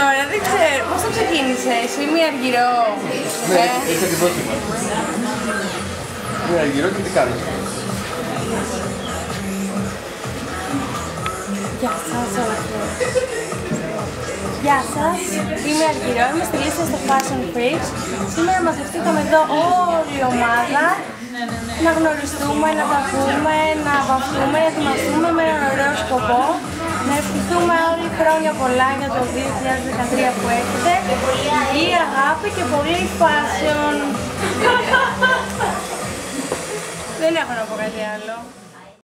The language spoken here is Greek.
Ωραία, δεν ξέρω. Πώς το ξεκίνησες, είμαι η Αργυρό. Ναι, έτσι ακριβώς είπα. Είμαι η Αργυρό και τι κάνεις? Γεια σας όλους. Γεια σας, είμαι η Αργυρό, είμαι στη λίστα στο FaShionFReaks. Σήμερα μαζευτήκαμε εδώ όλη η ομάδα να γνωριστούμε, να τα πούμε, να βαφτούμε, να ετοιμαστούμε με έναν ωραίο σκοπό. Να ευχηθούμε όλοι χρόνια πολλά για το 2013 που έρχεται. Υγεία, αγάπη και πολύ fashion. Δεν έχω να πω κάτι άλλο.